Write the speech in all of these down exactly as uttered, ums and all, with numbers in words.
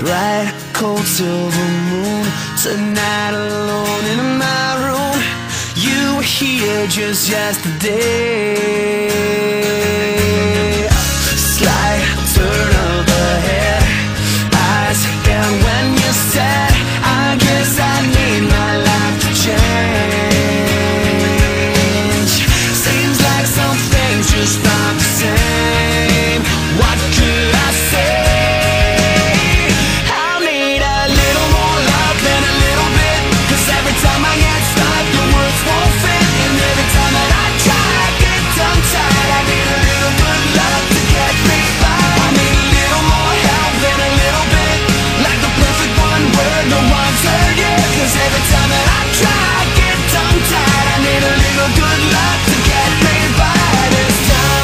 bright, cold silver moon. Tonight alone in my room. You were here just yesterday. Slight turn of the head, eyes, and when you said, I guess I need my life to change. Seems like some things just aren't the same. What could I say? I need a little more love than a little bit, 'cause every time I get stuck the words won't fit. And every time that I try I get tongue-tied. I need a little good love to get me by. I need a little more help than a little bit, like the perfect one word no one's heard yet. 'Cause every time that I try I get tongue-tied. I need a little good love to get me by this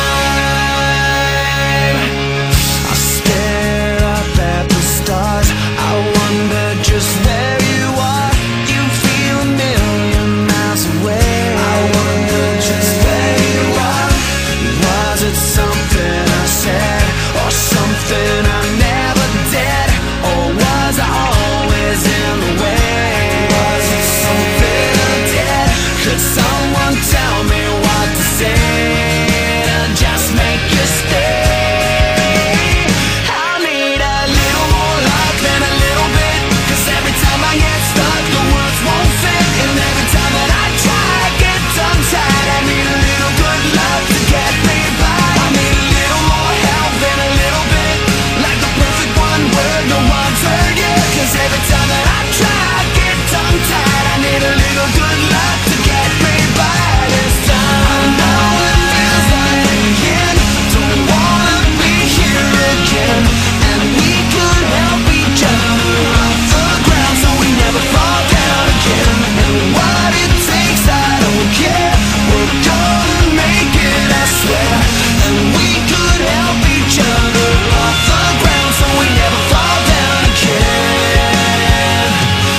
time. I stare up at the stars, I wonder just where you are. You feel a million miles away. I wonder just where you are. Was it something I said, or something I never did? Or was I always in the way? Was it something I did? Could someone tell me what to say to just make you stay? I need a little more love than a little bit, 'cause every time I get stuck the words won't fit. And every time that I try I get tongue-tied. I need a little good love to get me by. I need a little more help than a little bit, like the perfect one word no one's heard yet. 'Cause every time that I try I get tongue-tied. I need a little good love to get me by this time. I know it feels like the end, don't wanna be here again. And we could help each other off the ground so we never fall down again. And what it takes I don't care, we're gonna make it I swear. And we could help each other off the ground so we never fall down again.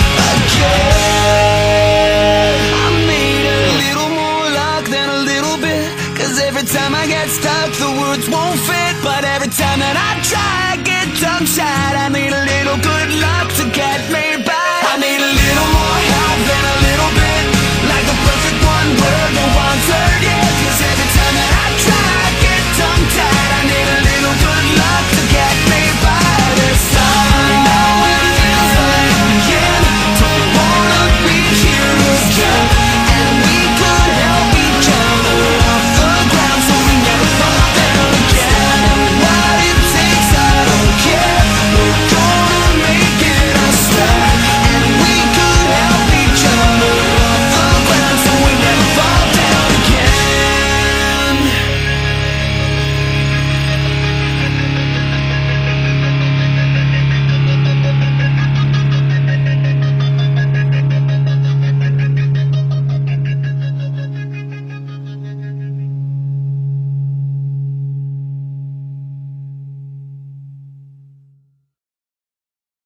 Again. I need a little more luck than a little bit, 'cause every time I get stuck the words won't fit. But every time that I try I get tongue-tied. I need